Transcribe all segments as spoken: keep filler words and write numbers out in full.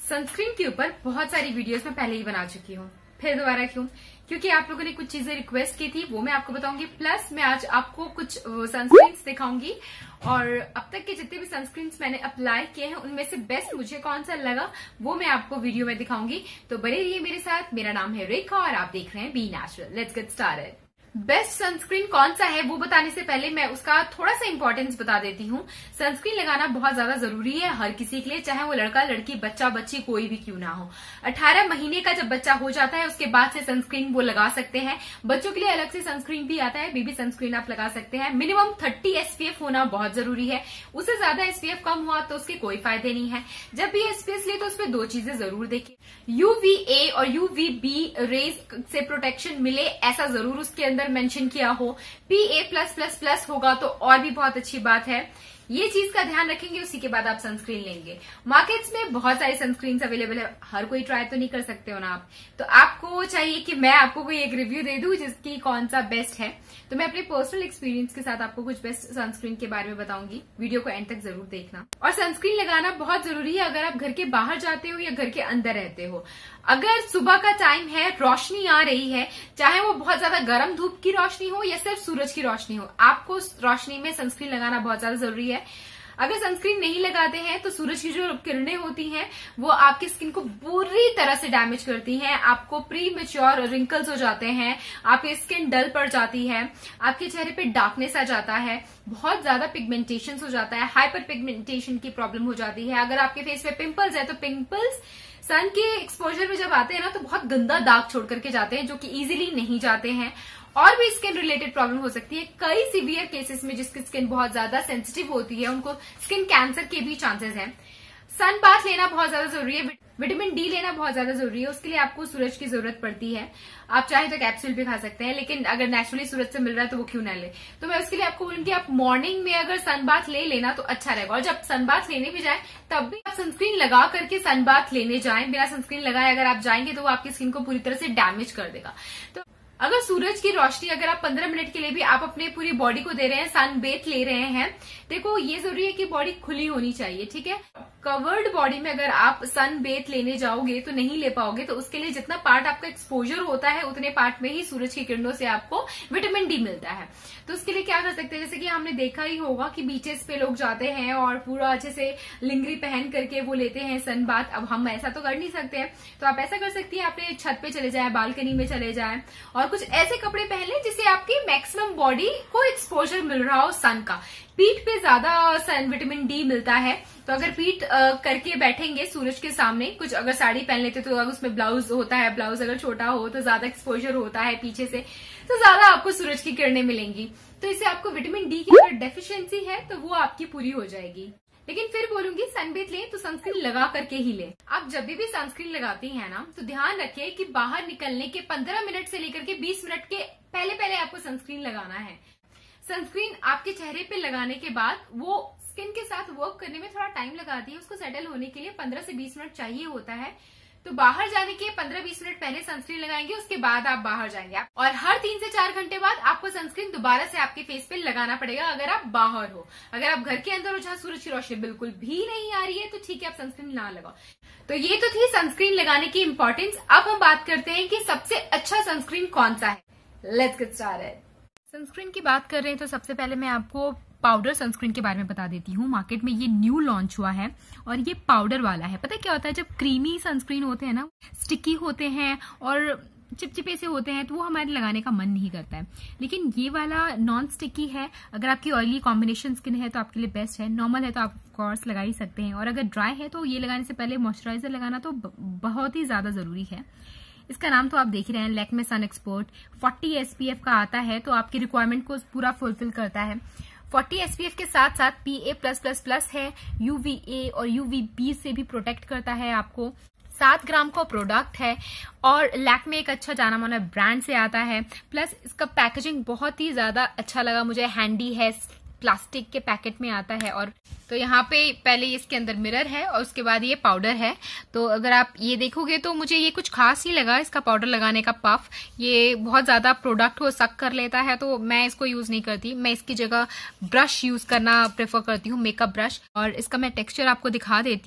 Sunscreen के ऊपर बहुत सारी वीडियोस मैं पहले ही बना चुकी हूँ, फिर दोबारा क्यों? क्योंकि आप लोगों ने कुछ चीजें रिक्वेस्ट की थी, वो मैं आपको बताऊंगी। प्लस मैं आज आपको कुछ सनस्क्रीन्स दिखाऊंगी और अब तक के जितने भी सनस्क्रीन्स मैंने अप्लाई किए हैं उनमें से बेस्ट मुझे कौन सा लगा वो मैं आपको वीडियो में दिखाऊंगी। तो बने रहिए मेरे साथ। मेरा नाम है रेखा और आप देख रहे हैं be natural. Let's get started. Best sunscreen कौन सा है वो बताने से पहले मैं उसका थोड़ा सा इंपॉर्टेंस बता देती हूँ। सनस्क्रीन लगाना बहुत ज्यादा जरूरी है हर किसी के लिए, चाहे वो लड़का लड़की बच्चा बच्ची कोई भी क्यों ना हो। अठारह महीने का जब बच्चा हो जाता है उसके बाद से सनस्क्रीन वो लगा सकते हैं। बच्चों के लिए अलग से सनस्क्रीन भी आता है, बेबी सनस्क्रीन आप लगा सकते हैं। मिनिमम थर्टी एसपीएफ होना बहुत जरूरी है, उससे ज्यादा एसपीएफ कम हुआ तो उसके कोई फायदे नहीं है। जब भी एसपीएफ ले तो उसमें दो चीजें जरूर देखें, यूवीए और यूवीबी रेज से प्रोटेक्शन मिले ऐसा जरूर उसके अंदर मेंशन किया हो। पीए प्लस प्लस प्लस होगा तो और भी बहुत अच्छी बात है, ये चीज का ध्यान रखेंगे, उसी के बाद आप सनस्क्रीन लेंगे। मार्केट्स में बहुत सारी सनस्क्रीन अवेलेबल है, हर कोई ट्राई तो नहीं कर सकते हो ना आप, तो आपको चाहिए कि मैं आपको कोई एक रिव्यू दे दूं जिसकी कौन सा बेस्ट है। तो मैं अपने पर्सनल एक्सपीरियंस के साथ आपको कुछ बेस्ट सनस्क्रीन के बारे में बताऊंगी, वीडियो को एंड तक जरूर देखना। और सनस्क्रीन लगाना बहुत जरूरी है अगर आप घर के बाहर जाते हो या घर के अंदर रहते हो। अगर सुबह का टाइम है, रोशनी आ रही है, चाहे वो बहुत ज्यादा गर्म धूप की रोशनी हो या सिर्फ सूरज की रोशनी हो, आपको रोशनी में सनस्क्रीन लगाना बहुत ज्यादा जरूरी है। अगर सनस्क्रीन नहीं लगाते हैं तो सूरज की जो किरणें होती हैं वो आपकी स्किन को बुरी तरह से डैमेज करती हैं, आपको प्री मैच्योर रिंकल्स हो जाते हैं, आपकी स्किन डल पड़ जाती है, आपके चेहरे पे डार्कनेस आ जाता है, बहुत ज्यादा पिगमेंटेशन हो जाता है, हाइपर पिगमेंटेशन की प्रॉब्लम हो जाती है। अगर आपके फेस पे पिंपल्स है तो पिंपल्स सन के एक्सपोजर में जब आते हैं ना तो बहुत गंदा दाग छोड़ करके जाते हैं जो कि इजीली नहीं जाते हैं। और भी स्किन रिलेटेड प्रॉब्लम हो सकती है कई सीवियर केसेस में, जिसकी स्किन बहुत ज्यादा सेंसिटिव होती है उनको स्किन कैंसर के भी चांसेस हैं। सन बाथ लेना बहुत ज्यादा जरूरी है, विटामिन डी लेना बहुत ज्यादा जरूरी है, उसके लिए आपको सूरज की जरूरत पड़ती है। आप चाहे तो कैप्सूल भी खा सकते हैं, लेकिन अगर नेचुरली सूरज से मिल रहा है तो वो क्यों ना ले। तो मैं उसके लिए आपको बोलूंगी आप मॉर्निंग में अगर सन बाथ ले लेना तो अच्छा रहेगा। और जब सन बाथ लेने भी जाए तब भी आप सनस्क्रीन लगा करके सन बाथ लेने जाएं। बिना सनस्क्रीन लगाए अगर आप जाएंगे तो वो आपकी स्किन को पूरी तरह से डैमेज कर देगा। तो अगर सूरज की रोशनी अगर आप पंद्रह मिनट के लिए भी आप अपने पूरी बॉडी को दे रहे हैं, सन बेथ ले रहे हैं, देखो ये जरूरी है कि बॉडी खुली होनी चाहिए, ठीक है। कवर्ड बॉडी में अगर आप सन बेथ लेने जाओगे तो नहीं ले पाओगे, तो उसके लिए जितना पार्ट आपका एक्सपोजर होता है उतने पार्ट में ही सूरज की किरणों से आपको विटामिन डी मिलता है। तो उसके लिए क्या कर सकते हैं, जैसे कि हमने देखा ही होगा कि बीचेस पे लोग जाते हैं और पूरा अच्छे से लिंगरी पहन करके वो लेते हैं सन बाथ। अब हम ऐसा तो कर नहीं सकते हैं, तो आप ऐसा कर सकती हैं, अपने छत पे चले जाए, बालकनी में चले जाए और कुछ ऐसे कपड़े पहन लें जिससे आपकी मैक्सिमम बॉडी को एक्सपोजर मिल रहा हो सन का। पीठ पे ज्यादा सन विटामिन डी मिलता है, तो अगर पीठ करके बैठेंगे सूरज के सामने, कुछ अगर साड़ी पहन लेते तो अगर उसमें ब्लाउज होता है, ब्लाउज अगर छोटा हो तो ज्यादा एक्सपोजर होता है पीछे से, तो ज्यादा आपको सूरज की किरणें मिलेंगी। तो इससे आपको विटामिन डी की अगर डेफिशिएंसी है तो वो आपकी पूरी हो जाएगी। लेकिन फिर बोलूंगी सनबेथ लें तो सनस्क्रीन लगा करके ही लें। आप जब भी सनस्क्रीन लगाती हैं ना तो ध्यान रखें कि बाहर निकलने के पंद्रह मिनट से लेकर के बीस मिनट के पहले पहले आपको सनस्क्रीन लगाना है। सनस्क्रीन आपके चेहरे पे लगाने के बाद वो स्किन के साथ वर्क करने में थोड़ा टाइम लगाती है, उसको सेटल होने के लिए पंद्रह से बीस मिनट चाहिए होता है। तो बाहर जाने के पंद्रह बीस मिनट पहले सनस्क्रीन लगाएंगे, उसके बाद आप बाहर जाएंगे। और हर तीन से चार घंटे बाद आपको सनस्क्रीन दोबारा से आपके फेस पे लगाना पड़ेगा अगर आप बाहर हो। अगर आप घर के अंदर हो जहां सूरज की रोशनी बिल्कुल भी नहीं आ रही है तो ठीक है, आप सनस्क्रीन ना लगाओ। तो ये तो थी सनस्क्रीन लगाने की इंपॉर्टेंस। अब हम बात करते हैं कि सबसे अच्छा सनस्क्रीन कौन सा है। Let's get started. सनस्क्रीन की बात कर रहे हैं तो सबसे पहले मैं आपको पाउडर सनस्क्रीन के बारे में बता देती हूँ। मार्केट में ये न्यू लॉन्च हुआ है और ये पाउडर वाला है। पता है क्या होता है, जब क्रीमी सनस्क्रीन होते हैं ना, स्टिकी होते हैं और चिपचिपे से होते हैं तो वो हमारे लगाने का मन नहीं करता है। लेकिन ये वाला नॉन स्टिकी है, अगर आपकी ऑयली कॉम्बिनेशन स्किन है तो आपके लिए बेस्ट है। नॉर्मल है तो आप ऑफकोर्स लगा ही सकते हैं, और अगर ड्राई है तो ये लगाने से पहले मॉइस्चराइजर लगाना तो बहुत ही ज्यादा जरूरी है। इसका नाम तो आप देख ही रहे हैं, Lakme sun expert. Forty SPF का आता है तो आपकी रिक्वायरमेंट को पूरा फुलफिल करता है। फोर्टी एसपीएफ के साथ साथ पीए प्लस प्लस प्लस है, यूवीए और यूवीबी से भी प्रोटेक्ट करता है आपको। सात ग्राम का प्रोडक्ट है और लैक्मे एक अच्छा जाना माना ब्रांड से आता है। प्लस इसका पैकेजिंग बहुत ही ज्यादा अच्छा लगा मुझे, हैंडी है, प्लास्टिक के पैकेट में आता है। और तो यहाँ पे पहले इसके अंदर मिरर है और उसके बाद ये पाउडर है। तो अगर आप ये देखोगे तो मुझे ये कुछ खास नहीं लगा, इसका पाउडर लगाने का पफ। ये बहुत ज्यादा प्रोडक्ट को सक कर लेता है तो मैं इसको यूज नहीं करती। मैं इसकी जगह ब्रश यूज करना प्रेफर करती हूँ, मेकअप ब्रश। और इसका मैं टेक्सचर आपको दिखा देती हूँ।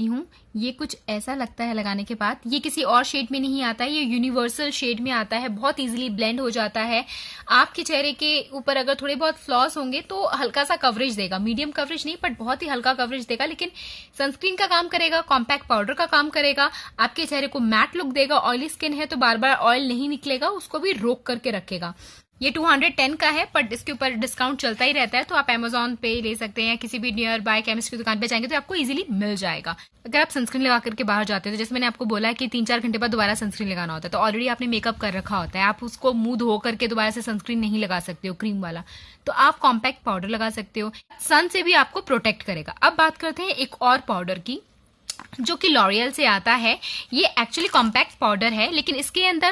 ये कुछ ऐसा लगता है लगाने के बाद। ये किसी और शेड में नहीं आता है, ये यूनिवर्सल शेड में आता है, बहुत इजीली ब्लेंड हो जाता है। आपके चेहरे के ऊपर अगर थोड़े बहुत फ्लॉस होंगे तो हल्का सा कवरेज देगा, मीडियम कवरेज नहीं बट बहुत ही हल्का कवरेज देगा, लेकिन सनस्क्रीन का काम करेगा, कॉम्पैक्ट पाउडर का काम करेगा, आपके चेहरे को मैट लुक देगा। ऑयली स्किन है तो बार बार ऑयल नहीं निकलेगा, उसको भी रोक करके रखेगा। ये टू हंड्रेड टेन का है बट इसके ऊपर डिस्काउंट चलता ही रहता है, तो आप अमेजोन पे ले सकते हैं, किसी भी नियर बाय केमिस्ट की दुकान पे जाएंगे तो आपको इजीली मिल जाएगा। अगर आप सनस्क्रीन लगा करके बाहर जाते हो तो जैसे मैंने आपको बोला है कि तीन चार घंटे बाद दोबारा सनस्क्रीन लगाना होता है, तो ऑलरेडी आपने मेकअप कर रखा होता है, आप उसको मुंह धो करके दोबारा से सनस्क्रीन नहीं लगा सकते हो क्रीम वाला, तो आप कॉम्पैक्ट पाउडर लगा सकते हो, सन से भी आपको प्रोटेक्ट करेगा। अब बात करते हैं एक और पाउडर की जो कि लॉरियल से आता है। ये एक्चुअली कॉम्पैक्ट पाउडर है, लेकिन इसके अंदर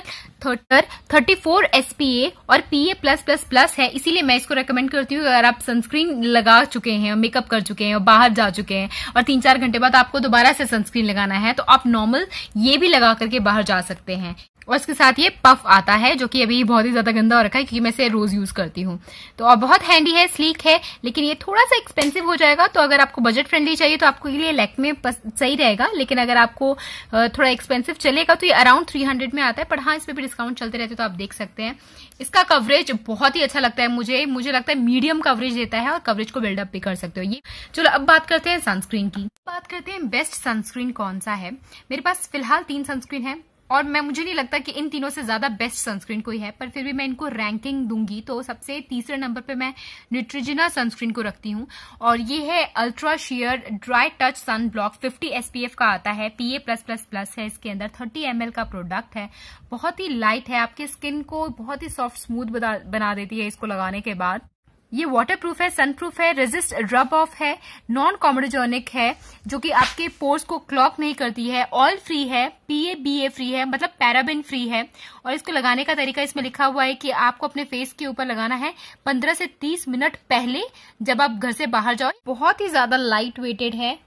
thirty four S P A और P A plus plus plus है, इसीलिए मैं इसको रेकमेंड करती हूँ। अगर आप सनस्क्रीन लगा चुके हैं, मेकअप कर चुके हैं और बाहर जा चुके हैं और तीन चार घंटे बाद आपको दोबारा से सनस्क्रीन लगाना है, तो आप नॉर्मल ये भी लगा करके बाहर जा सकते हैं। और इसके साथ ये पफ आता है जो कि अभी बहुत ही ज्यादा गंदा हो रखा है क्योंकि मैं इसे रोज यूज करती हूँ, तो और बहुत हैंडी है, स्लीक है, लेकिन ये थोड़ा सा एक्सपेंसिव हो जाएगा। तो अगर आपको बजट फ्रेंडली चाहिए तो आपको ये लिए लैक्मे सही रहेगा, लेकिन अगर आपको थोड़ा एक्सपेंसिव चलेगा तो ये अराउंड थ्री हंड्रेड में आता है, पर हाँ इसमें भी डिस्काउंट चलते रहते हैं तो आप देख सकते हैं। इसका कवरेज बहुत ही अच्छा लगता है मुझे मुझे लगता है मीडियम कवरेज देता है और कवरेज को बिल्डअप भी कर सकते हो ये। चलो अब बात करते हैं सनस्क्रीन की। बात करते हैं बेस्ट सनस्क्रीन कौन सा है। मेरे पास फिलहाल तीन सनस्क्रीन है और मैं मुझे नहीं लगता कि इन तीनों से ज्यादा बेस्ट सनस्क्रीन कोई है, पर फिर भी मैं इनको रैंकिंग दूंगी तो सबसे तीसरे नंबर पे मैं न्यूट्रिजिना सनस्क्रीन को रखती हूँ, और ये है ultra sheer dry touch sun block, fifty S P F का आता है, P A plus plus plus है इसके अंदर, थर्टी एम एल का प्रोडक्ट है, बहुत ही लाइट है, आपके स्किन को बहुत ही सॉफ्ट स्मूथ बना देती है इसको लगाने के बाद। ये वाटर प्रूफ है, सन प्रूफ है, रेजिस्ट रब ऑफ है, नॉन कॉमेडोजेनिक है जो कि आपके पोर्स को क्लॉग नहीं करती है, ऑयल फ्री है, पीए बीए फ्री है, मतलब पैराबेन फ्री है। और इसको लगाने का तरीका इसमें लिखा हुआ है कि आपको अपने फेस के ऊपर लगाना है पंद्रह से तीस मिनट पहले जब आप घर से बाहर जाओ। बहुत ही ज्यादा लाइट वेटेड है।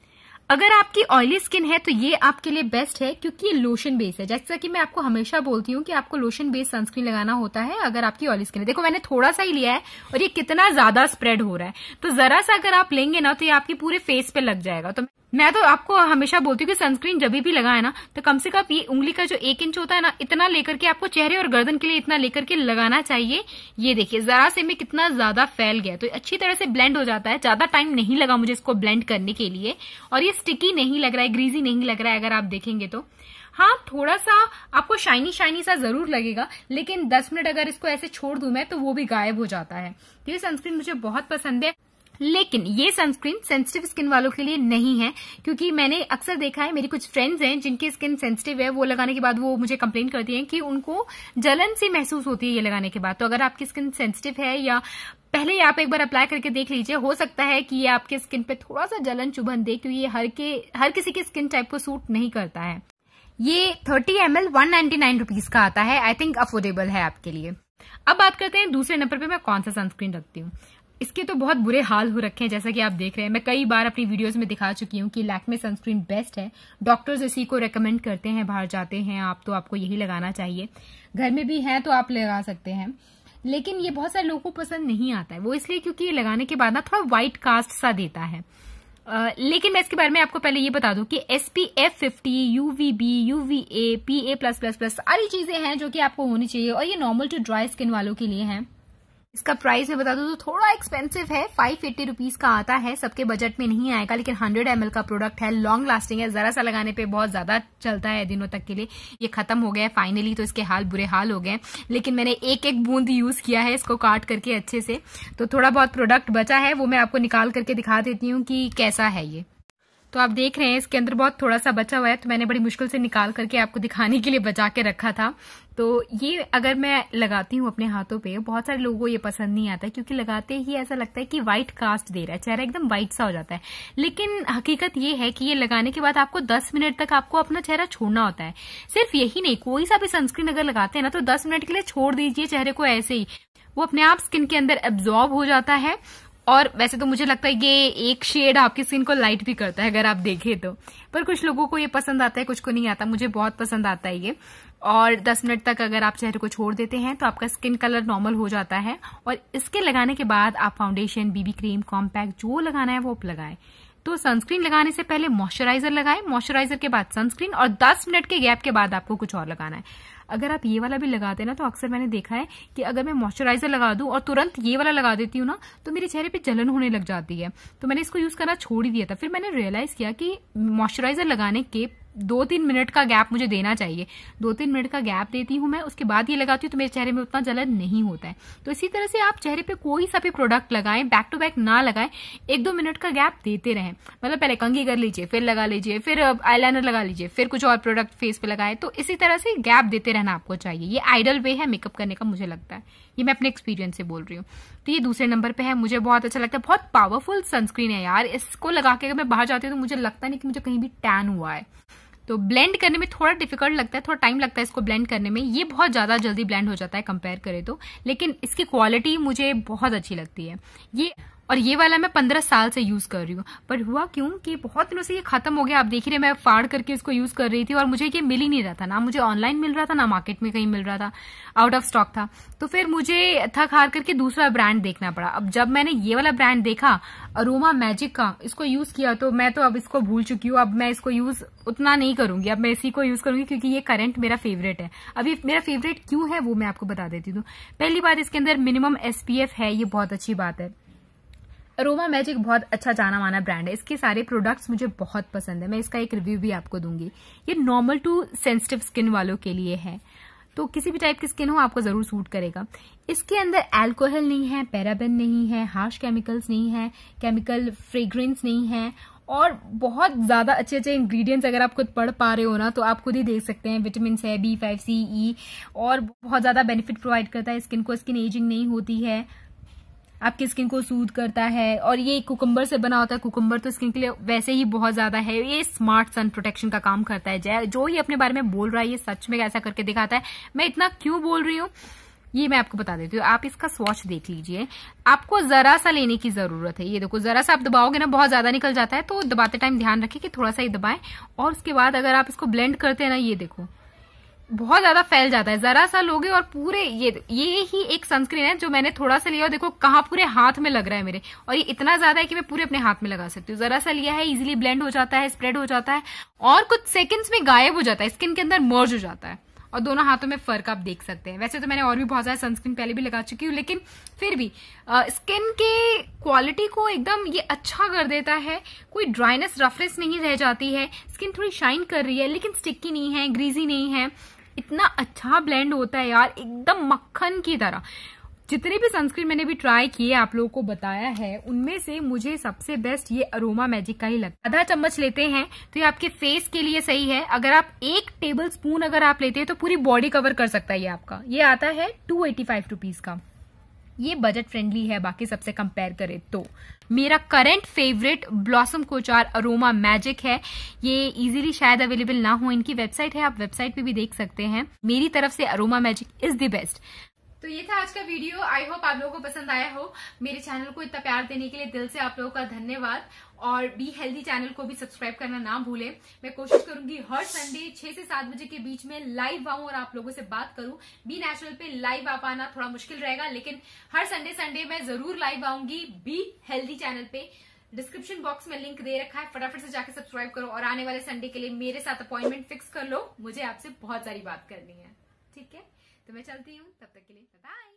अगर आपकी ऑयली स्किन है तो ये आपके लिए बेस्ट है क्योंकि ये लोशन बेस है। जैसा कि मैं आपको हमेशा बोलती हूँ कि आपको लोशन बेस सनस्क्रीन लगाना होता है अगर आपकी ऑयली स्किन है। देखो मैंने थोड़ा सा ही लिया है और ये कितना ज्यादा स्प्रेड हो रहा है, तो जरा सा अगर आप लेंगे ना तो ये आपके पूरे फेस पे लग जाएगा। तो मैं तो आपको हमेशा बोलती हूँ कि सनस्क्रीन जब भी लगाए ना तो कम से कम ये उंगली का जो एक इंच होता है ना, इतना लेकर के आपको चेहरे और गर्दन के लिए इतना लेकर के लगाना चाहिए। ये देखिए जरा से में कितना ज्यादा फैल गया, तो अच्छी तरह से ब्लेंड हो जाता है। ज्यादा टाइम नहीं लगा मुझे इसको ब्लेंड करने के लिए, और ये स्टिकी नहीं लग रहा है, ग्रीजी नहीं लग रहा है अगर आप देखेंगे तो। हाँ थोड़ा सा आपको शाइनी शाइनी सा जरूर लगेगा, लेकिन दस मिनट अगर इसको ऐसे छोड़ दूं मैं तो वो भी गायब हो जाता है। तो ये सनस्क्रीन मुझे बहुत पसंद है, लेकिन ये सनस्क्रीन सेंसिटिव स्किन वालों के लिए नहीं है, क्योंकि मैंने अक्सर देखा है, मेरी कुछ फ्रेंड्स हैं जिनकी स्किन सेंसिटिव है, वो लगाने के बाद वो मुझे कंप्लेन करती हैं कि उनको जलन सी महसूस होती है ये लगाने के बाद। तो अगर आपकी स्किन सेंसिटिव है या पहले ही आप एक बार अप्लाई करके देख लीजिए, हो सकता है कि ये आपके स्किन पे थोड़ा सा जलन चुभन दे, क्योंकि ये हर के हर किसी की स्किन टाइप को सूट नहीं करता है। ये thirty M L one ninety nine rupees का आता है, आई थिंक अफोर्डेबल है आपके लिए। अब बात करते हैं दूसरे नंबर पे मैं कौन सा सनस्क्रीन रखती हूँ। इसके तो बहुत बुरे हाल हो रखे हैं, जैसा कि आप देख रहे हैं। मैं कई बार अपनी वीडियोस में दिखा चुकी हूँ कि लैक्मे सनस्क्रीन बेस्ट है, डॉक्टर्स इसी को रेकमेंड करते हैं, बाहर जाते हैं आप तो आपको यही लगाना चाहिए, घर में भी है तो आप लगा सकते हैं। लेकिन ये बहुत सारे लोगों को पसंद नहीं आता है, वो इसलिए क्योंकि ये लगाने के बाद ना थोड़ा व्हाइट कास्ट सा देता है। Uh, लेकिन मैं इसके बारे में आपको पहले ये बता दूं कि S P F fifty, UVB, UVA, PA plus plus plus सारी चीजें हैं जो कि आपको होनी चाहिए, और ये नॉर्मल टू ड्राई स्किन वालों के लिए है। इसका प्राइस मैं बता दूं तो थोड़ा एक्सपेंसिव है, फाइव एट्टी रुपीज का आता है, सबके बजट में नहीं आएगा, लेकिन हंड्रेड एम एल का प्रोडक्ट है, लॉन्ग लास्टिंग है, जरा सा लगाने पे बहुत ज्यादा चलता है दिनों तक के लिए। ये खत्म हो गया है फाइनली, तो इसके हाल बुरे हाल हो गए, लेकिन मैंने एक एक बूंद यूज किया है इसको काट करके अच्छे से, तो थोड़ा बहुत प्रोडक्ट बचा है, वो मैं आपको निकाल करके दिखा देती हूँ कि कैसा है ये। तो आप देख रहे हैं इसके अंदर बहुत थोड़ा सा बचा हुआ है, तो मैंने बड़ी मुश्किल से निकाल करके आपको दिखाने के लिए बचा के रखा था। तो ये अगर मैं लगाती हूँ अपने हाथों पे, बहुत सारे लोगों को ये पसंद नहीं आता, क्योंकि लगाते ही ऐसा लगता है कि व्हाइट कास्ट दे रहा है, चेहरा एकदम व्हाइट सा हो जाता है। लेकिन हकीकत ये है कि ये लगाने के बाद आपको दस मिनट तक आपको अपना चेहरा छोड़ना होता है। सिर्फ यही नहीं, कोई सा भी सनस्क्रीन अगर लगाते हैं ना तो दस मिनट के लिए छोड़ दीजिए चेहरे को ऐसे ही, वो अपने आप स्किन के अंदर एब्जॉर्ब हो जाता है। और वैसे तो मुझे लगता है ये एक शेड आपकी स्किन को लाइट भी करता है अगर आप देखें तो, पर कुछ लोगों को ये पसंद आता है, कुछ को नहीं आता। मुझे बहुत पसंद आता है ये। और दस मिनट तक अगर आप चेहरे को छोड़ देते हैं तो आपका स्किन कलर नॉर्मल हो जाता है, और इसके लगाने के बाद आप फाउंडेशन, बीबी क्रीम, कॉम्पैक्ट जो लगाना है वो आप लगाएं। तो सनस्क्रीन लगाने से पहले मॉइस्चराइजर लगाएं, मॉइस्चराइजर के बाद सनस्क्रीन, और दस मिनट के गैप के बाद आपको कुछ और लगाना है। अगर आप ये वाला भी लगाते हैं ना, तो अक्सर मैंने देखा है कि अगर मैं मॉइस्चराइजर लगा दूं और तुरंत ये वाला लगा देती हूँ ना, तो मेरे चेहरे पे जलन होने लग जाती है। तो मैंने इसको यूज करना छोड़ ही दिया था। फिर मैंने रियलाइज किया कि मॉइस्चराइजर लगाने के दो तीन मिनट का गैप मुझे देना चाहिए। दो तीन मिनट का गैप देती हूँ मैं, उसके बाद ये लगाती हूँ, तो मेरे चेहरे में उतना जलन नहीं होता है। तो इसी तरह से आप चेहरे पे कोई सा भी प्रोडक्ट लगाएं, बैक टू बैक ना लगाएं, एक दो मिनट का गैप देते रहें। मतलब पहले कंघी कर लीजिए, फिर लगा लीजिए, फिर आईलाइनर लगा लीजिए, फिर कुछ और प्रोडक्ट फेस पे लगाए। तो इसी तरह से गैप देते रहना आपको चाहिए। ये आइडल वे है मेकअप करने का, मुझे लगता है। ये मैं अपने एक्सपीरियंस से बोल रही हूँ। तो ये दूसरे नंबर पे है, मुझे बहुत अच्छा लगता है। बहुत पावरफुल सनस्क्रीन है यार। इसको लगा के अगर मैं बाहर जाती हूँ तो मुझे लगता नहीं कि मुझे कहीं भी टैन हुआ है। तो ब्लेंड करने में थोड़ा डिफिकल्ट लगता है, थोड़ा टाइम लगता है इसको ब्लेंड करने में। ये बहुत ज्यादा जल्दी ब्लेंड हो जाता है कंपेयर करें तो, लेकिन इसकी क्वालिटी मुझे बहुत अच्छी लगती है। ये और ये वाला मैं पंद्रह साल से यूज कर रही हूँ, पर हुआ क्यों कि बहुत दिनों से ये खत्म हो गया। आप देख रहे मैं फाड़ करके इसको यूज कर रही थी और मुझे ये मिल ही नहीं रहा था, ना मुझे ऑनलाइन मिल रहा था, ना मार्केट में कहीं मिल रहा था, आउट ऑफ स्टॉक था। तो फिर मुझे थक हार करके दूसरा ब्रांड देखना पड़ा। अब जब मैंने ये वाला ब्रांड देखा, अरोमा मैजिक का, इसको यूज किया, तो मैं तो अब इसको भूल चुकी हूँ। अब मैं इसको यूज उतना नहीं करूंगी, अब मैं इसी को यूज करूंगी क्योंकि ये करंट मेरा फेवरेट है। अब ये मेरा फेवरेट क्यों है वो मैं आपको बता देती हूँ। पहली बात, इसके अंदर मिनिमम एसपीएफ है, ये बहुत अच्छी बात है। अरोमा मैजिक बहुत अच्छा जाना माना ब्रांड है। इसके सारे प्रोडक्ट्स मुझे बहुत पसंद है। मैं इसका एक रिव्यू भी आपको दूंगी। ये नॉर्मल टू सेंसिटिव स्किन वालों के लिए है, तो किसी भी टाइप की स्किन हो आपको जरूर सूट करेगा। इसके अंदर अल्कोहल नहीं है, पैराबेन नहीं है, हार्श केमिकल्स नहीं है, केमिकल फ्रेग्रेंस नहीं है, और बहुत ज्यादा अच्छे अच्छे इंग्रेडिएंट्स अगर आप खुद पढ़ पा रहे हो ना, तो आप खुद ही देख सकते हैं। विटामिन है, बी फाइव, सी, ई, और बहुत ज्यादा बेनिफिट प्रोवाइड करता है स्किन को। स्किन एजिंग नहीं होती है, आपकी स्किन को सूद करता है। और ये कुकुम्बर से बना होता है। कुकुम्बर तो स्किन के लिए वैसे ही बहुत ज्यादा है। ये स्मार्ट सन प्रोटेक्शन का काम करता है। जो ये अपने बारे में बोल रहा है ये सच में ऐसा करके दिखाता है। मैं इतना क्यों बोल रही हूँ ये मैं आपको बता देती हूँ। आप इसका स्वॉच देख लीजिए, आपको जरा सा लेने की जरूरत है। ये देखो, जरा सा आप दबाओगे ना बहुत ज्यादा निकल जाता है, तो दबाते टाइम ध्यान रखिए कि थोड़ा सा ही दबाएं। और उसके बाद अगर आप इसको ब्लेंड करते हैं ना, ये देखो बहुत ज्यादा फैल जाता है। जरा सा लोगे और पूरे ये ये ही एक सनस्क्रीन है जो मैंने थोड़ा सा लिया और देखो कहाँ पूरे हाथ में लग रहा है मेरे, और ये इतना ज्यादा है कि मैं पूरे अपने हाथ में लगा सकती हूँ। जरा सा लिया है, इजीली ब्लेंड हो जाता है, स्प्रेड हो जाता है, और कुछ सेकंड्स में गायब हो जाता है, स्किन के अंदर मर्ज हो जाता है। और दोनों हाथों में फर्क आप देख सकते हैं। वैसे तो मैंने और भी बहुत सारे सनस्क्रीन पहले भी लगा चुकी हूँ, लेकिन फिर भी आ, स्किन के क्वालिटी को एकदम ये अच्छा कर देता है। कोई ड्राइनेस, रफनेस नहीं रह जाती है। स्किन थोड़ी शाइन कर रही है लेकिन स्टिकी नहीं है, ग्रीजी नहीं है। इतना अच्छा ब्लेंड होता है यार, एकदम मक्खन की तरह। जितने भी सनस्क्रीन मैंने भी ट्राई किए, आप लोगों को बताया है, उनमें से मुझे सबसे बेस्ट ये अरोमा मैजिक का ही लगता है। आधा चम्मच लेते हैं तो ये आपके फेस के लिए सही है। अगर आप एक टेबल स्पून अगर आप लेते हैं तो पूरी बॉडी कवर कर सकता है ये आपका। ये आता है टू एटी फाइव रुपीज का। ये बजट फ्रेंडली है बाकी सबसे कंपेयर करें तो। मेरा current favourite Blossom Kochhar aroma magic है। ये इजीली शायद अवेलेबल ना हो, इनकी वेबसाइट है, आप वेबसाइट पे भी देख सकते हैं। मेरी तरफ से aroma magic is the best. तो ये था आज का वीडियो। आई होप आप लोगों को पसंद आया हो। मेरे चैनल को इतना प्यार देने के लिए दिल से आप लोगों का धन्यवाद। और बी हेल्दी चैनल को भी सब्सक्राइब करना ना भूलें। मैं कोशिश करूंगी हर संडे छह से सात बजे के बीच में लाइव आऊं और आप लोगों से बात करूं। बी नेचुरल पे लाइव आ पाना थोड़ा मुश्किल रहेगा, लेकिन हर संडे संडे मैं जरूर लाइव आऊंगी बी हेल्दी चैनल पे। डिस्क्रिप्शन बॉक्स में लिंक दे रखा है, फटाफट से जाके सब्सक्राइब करो और आने वाले संडे के लिए मेरे साथ अपॉइंटमेंट फिक्स कर लो। मुझे आपसे बहुत सारी बात करनी है, ठीक है? तो मैं चलती हूँ, तब तक के लिए बाय।